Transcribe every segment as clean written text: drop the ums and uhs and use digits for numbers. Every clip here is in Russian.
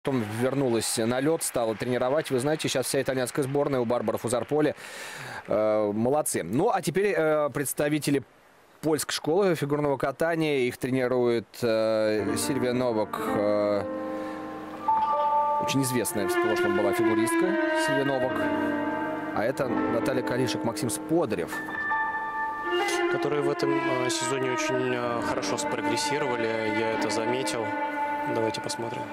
Потом вернулась на лед, стала тренировать. Вы знаете, сейчас вся итальянская сборная у Барбары Фузарполи. Молодцы. Ну, а теперь представители польской школы фигурного катания. Их тренирует Сильвия Новак. Очень известная в прошлом была фигуристка Сильвия Новак. А это Наталья Калишек, Максим Сподарев. Которые в этом сезоне очень хорошо спрогрессировали. Я это заметил. Давайте посмотрим.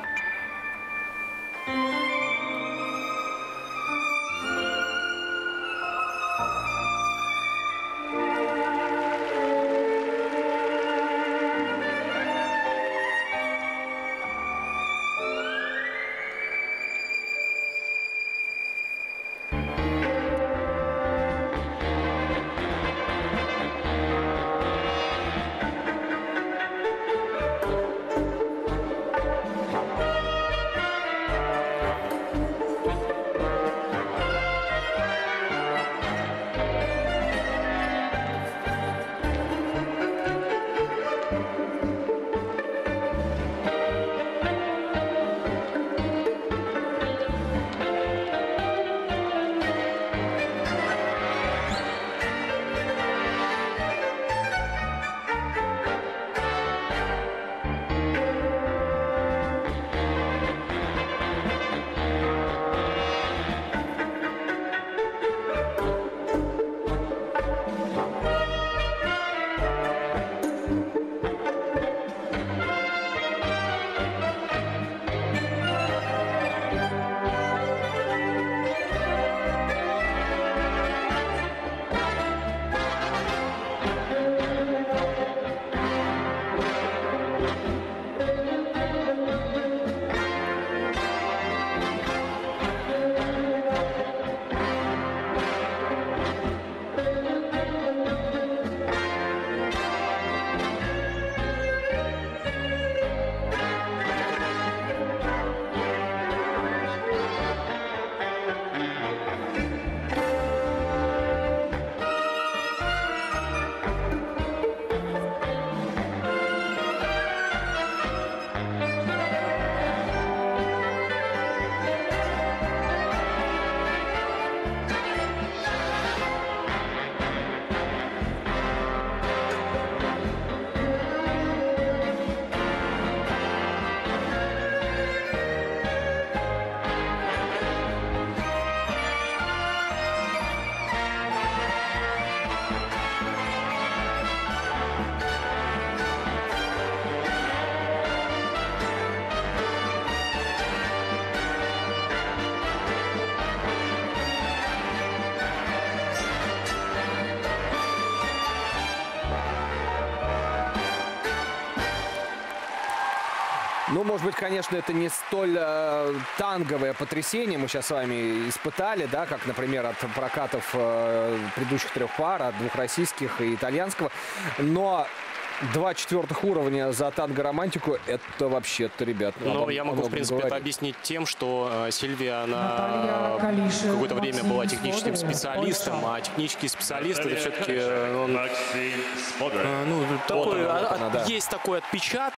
Ну, может быть, конечно, это не столь танговое потрясение мы сейчас с вами испытали, да, как, например, от прокатов предыдущих трех пар, от двух российских и итальянского. Но 2 четвертых уровня за танго-романтику – это вообще-то, ребят. Ну, я могу, в принципе, это объяснить тем, что Сильвия, она какое-то время была техническим специалистом, а технический специалист – это все-таки есть такой отпечаток.